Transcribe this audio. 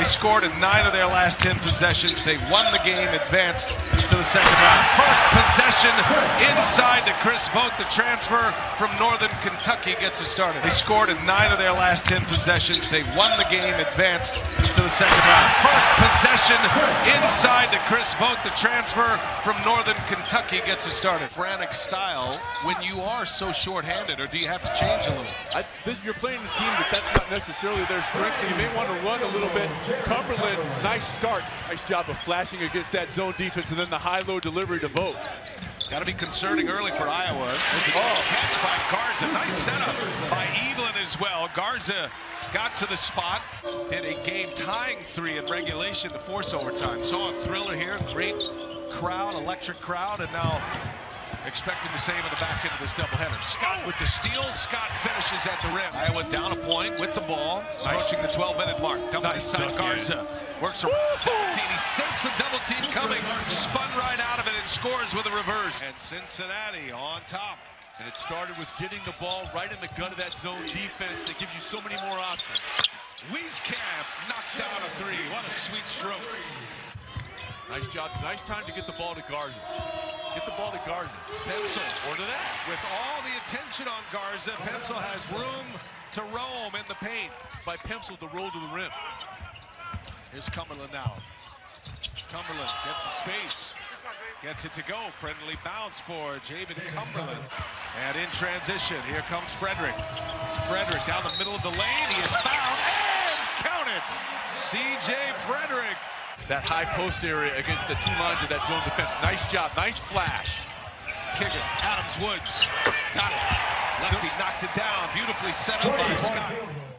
They scored in 9 of their last 10 possessions. They won the game, advanced to the second round. First possession inside to Chris Vogt, the transfer from Northern Kentucky, gets us started. They scored in 9 of their last 10 possessions. They won the game, advanced to the second round. First possession inside to Chris Vogt, the transfer from Northern Kentucky, gets us started. Frantic style when you are so short-handed, or do you have to change a little? You're playing a team that's not necessarily their strength, so you may want to run a little bit. Cumberland, nice start. Nice job of flashing against that zone defense, and then the high-low delivery to Vogt. Got to be concerning early for Iowa. There's a catch by Garza. Nice setup by Evelyn as well. Garza got to the spot, hit a game-tying 3 in regulation to force overtime. Saw a thriller here. Great crowd, electric crowd, and now expecting the same in the back end of this doubleheader. Scott with the steal. Scott finishes at the rim. Iowa down a point with the ball, approaching the 12-minute mark. Double inside Garza. Works around the team. He sensed the double team coming. Spun right out of it and scores with a reverse. And Cincinnati on top. And it started with getting the ball right in the gut of that zone defense that gives you so many more options. Wieskamp knocks down a 3. What a sweet stroke. Nice job. Nice time to get the ball to Garza. Get the ball to Garza. Pemsl, or to that. With all the attention on Garza, Pemsl has room to roam in the paint. By Pemsl to roll to the rim. Here's Cumberland now. Cumberland gets some space. Gets it to go. Friendly bounce for Javen Cumberland. And in transition, here comes Frederick. Frederick down the middle of the lane. He is fouled. And count it! C.J. Frederick. That high post area against the 2 lines of that zone defense. Nice job. Nice flash. Kick it. Adams Woods. Got it. Lefty knocks it down. Beautifully set up by Scott.